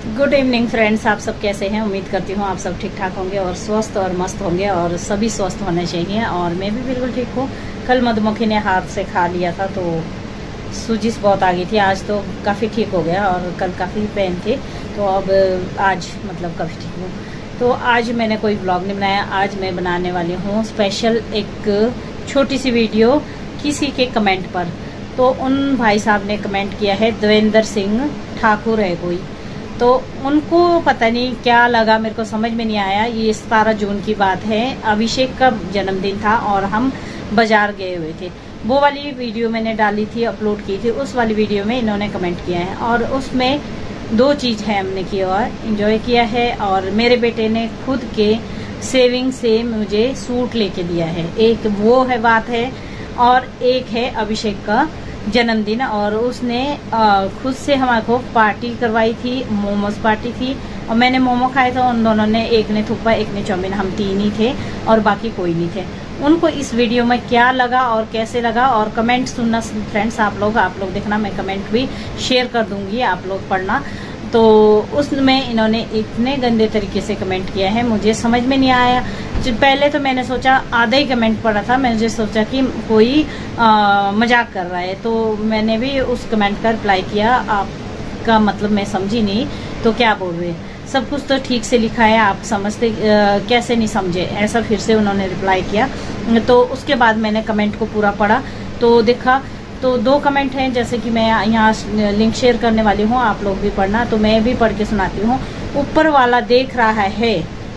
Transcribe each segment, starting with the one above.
Good evening friends, आप सब कैसे हैं। उम्मीद करती हूँ आप सब ठीक ठाक होंगे और स्वस्थ और मस्त होंगे, और सभी स्वस्थ होने चाहिए। और मैं भी बिल्कुल ठीक हूँ। कल मधुमक्खी ने हाथ से खा लिया था तो सूजिश बहुत आ गई थी। आज तो काफ़ी ठीक हो गया और कल काफ़ी पेन थे, तो अब आज मतलब काफ़ी ठीक हूँ। तो आज मैंने कोई ब्लॉग नहीं बनाया। आज मैं बनाने वाली हूँ स्पेशल एक छोटी सी वीडियो किसी के कमेंट पर। तो उन भाई साहब ने कमेंट किया है, देवेंद्र सिंह ठाकुर है कोई, तो उनको पता नहीं क्या लगा, मेरे को समझ में नहीं आया। ये 17 जून की बात है, अभिषेक का जन्मदिन था और हम बाजार गए हुए थे। वो वाली वीडियो मैंने डाली थी, अपलोड की थी। उस वाली वीडियो में इन्होंने कमेंट किया है और उसमें दो चीज़ है हमने किया हुआ, इंजॉय किया है। और मेरे बेटे ने खुद के सेविंग से मुझे सूट लेके दिया है। एक वो है बात है, और एक है अभिषेक का जन्मदिन। और उसने खुद से हमारे को पार्टी करवाई थी, मोमोज पार्टी थी। और मैंने मोमो खाए थे, उन दोनों ने, एक ने थुप्पा एक ने चाउमीन, हम 3 ही थे और बाकी कोई नहीं थे। उनको इस वीडियो में क्या लगा और कैसे लगा, और कमेंट सुनना फ्रेंड्स आप लोग देखना, मैं कमेंट भी शेयर कर दूंगी, आप लोग पढ़ना। तो उसमें इन्होंने इतने गंदे तरीके से कमेंट किया है, मुझे समझ में नहीं आया। पहले तो मैंने सोचा, आधा ही कमेंट पढ़ा था, मैंने सोचा कि कोई मजाक कर रहा है, तो मैंने भी उस कमेंट का रिप्लाई किया। आपका मतलब मैं समझी नहीं, तो क्या बोल रहे हैं, सब कुछ तो ठीक से लिखा है, आप समझते कैसे नहीं समझे, ऐसा फिर से उन्होंने रिप्लाई किया। तो उसके बाद मैंने कमेंट को पूरा पढ़ा तो देखा, तो 2 कमेंट हैं, जैसे कि मैं यहाँ लिंक शेयर करने वाली हूँ, आप लोग भी पढ़ना। तो मैं भी पढ़ के सुनाती हूँ। ऊपर वाला देख रहा है,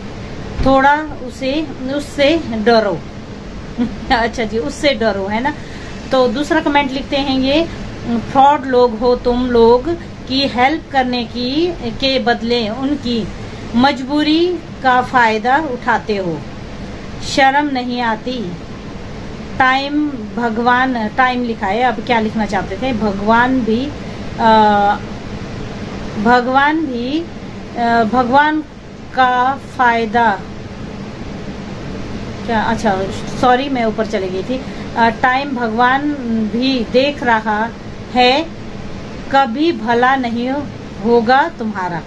थोड़ा उससे डरो। अच्छा जी, उससे डरो, है ना। तो दूसरा कमेंट लिखते हैं ये, फ्रॉड लोग हो तुम लोग की हेल्प करने के बदले उनकी मजबूरी का फायदा उठाते हो, शर्म नहीं आती। टाइम लिखा है, अब क्या लिखना चाहते थे, भगवान का फायदा क्या, अच्छा सॉरी मैं ऊपर चली गई थी। टाइम भगवान भी देख रहा है, कभी भला नहीं होगा तुम्हारा।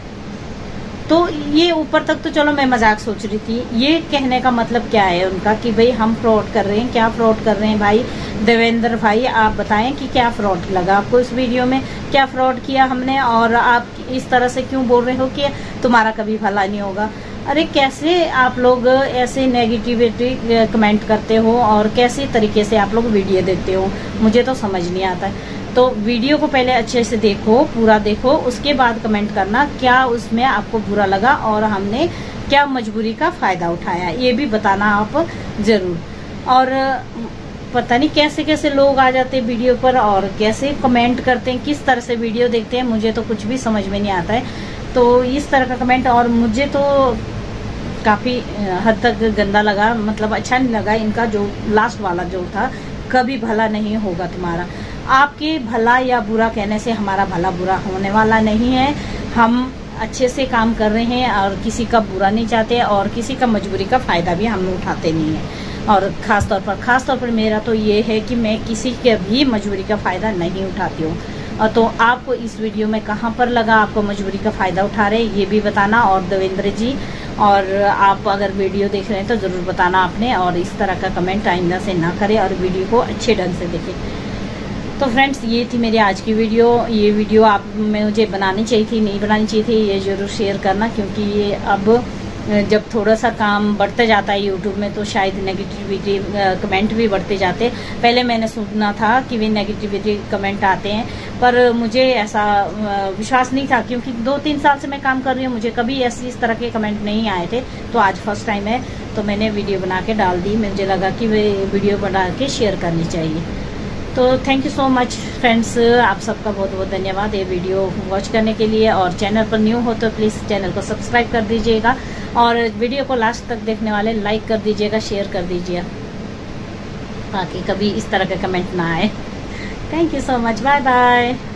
तो ये ऊपर तक तो चलो मैं मजाक सोच रही थी। ये कहने का मतलब क्या है उनका कि भाई हम फ्रॉड कर रहे हैं, क्या फ्रॉड कर रहे हैं भाई देवेंद्र भाई, आप बताएं कि क्या फ्रॉड लगा आपको इस वीडियो में, क्या फ्रॉड किया हमने, और आप इस तरह से क्यों बोल रहे हो कि तुम्हारा कभी भला नहीं होगा। अरे कैसे आप लोग ऐसे नेगेटिविटी कमेंट करते हो और कैसे तरीके से आप लोग वीडियो देखते हो, मुझे तो समझ नहीं आता है। तो वीडियो को पहले अच्छे से देखो, पूरा देखो, उसके बाद कमेंट करना क्या उसमें आपको बुरा लगा और हमने क्या मजबूरी का फायदा उठाया, ये भी बताना आप जरूर। और पता नहीं कैसे कैसे लोग आ जाते हैं वीडियो पर और कैसे कमेंट करते हैं, किस तरह से वीडियो देखते हैं, मुझे तो कुछ भी समझ में नहीं आता है। तो इस तरह का कमेंट, और मुझे तो काफी हद तक गंदा लगा, मतलब अच्छा नहीं लगा इनका जो लास्ट वाला जो था, कभी भला नहीं होगा तुम्हारा। आपके भला या बुरा कहने से हमारा भला बुरा होने वाला नहीं है। हम अच्छे से काम कर रहे हैं और किसी का बुरा नहीं चाहते, और किसी का मजबूरी का फायदा भी हम उठाते नहीं है। और खास तौर पर मेरा तो ये है कि मैं किसी के भी मजबूरी का फायदा नहीं उठाती हूँ। तो आपको इस वीडियो में कहाँ पर लगा, आपको मजबूरी का फायदा उठा रहे हैं ये भी बताना। और देवेंद्र जी, और आप अगर वीडियो देख रहे हैं तो जरूर बताना आपने, और इस तरह का कमेंट आइंदा से ना करें और वीडियो को अच्छे ढंग से देखें। तो फ्रेंड्स, ये थी मेरी आज की वीडियो। ये वीडियो आप मुझे बनानी चाहिए थी, नहीं बनानी चाहिए थी, ये जरूर शेयर करना, क्योंकि ये अब जब थोड़ा सा काम बढ़ते जाता है यूट्यूब में तो शायद नेगेटिविटी कमेंट भी बढ़ते जाते। पहले मैंने सुना था कि वे नेगेटिविटी कमेंट आते हैं, पर मुझे ऐसा विश्वास नहीं था, क्योंकि 2-3 साल से मैं काम कर रही हूँ, मुझे कभी इस तरह के कमेंट नहीं आए थे। तो आज फर्स्ट टाइम है, तो मैंने वीडियो बना के डाल दी। मुझे लगा कि वे वीडियो बना के शेयर करनी चाहिए। तो thank you so much friends, आप सबका बहुत बहुत धन्यवाद ये वीडियो वॉच करने के लिए। और चैनल पर न्यू हो तो प्लीज़ चैनल को सब्सक्राइब कर दीजिएगा, और वीडियो को लास्ट तक देखने वाले लाइक कर दीजिएगा, शेयर कर दीजिएगा, ताकि कभी इस तरह का कमेंट ना आए। Thank you so much, bye bye.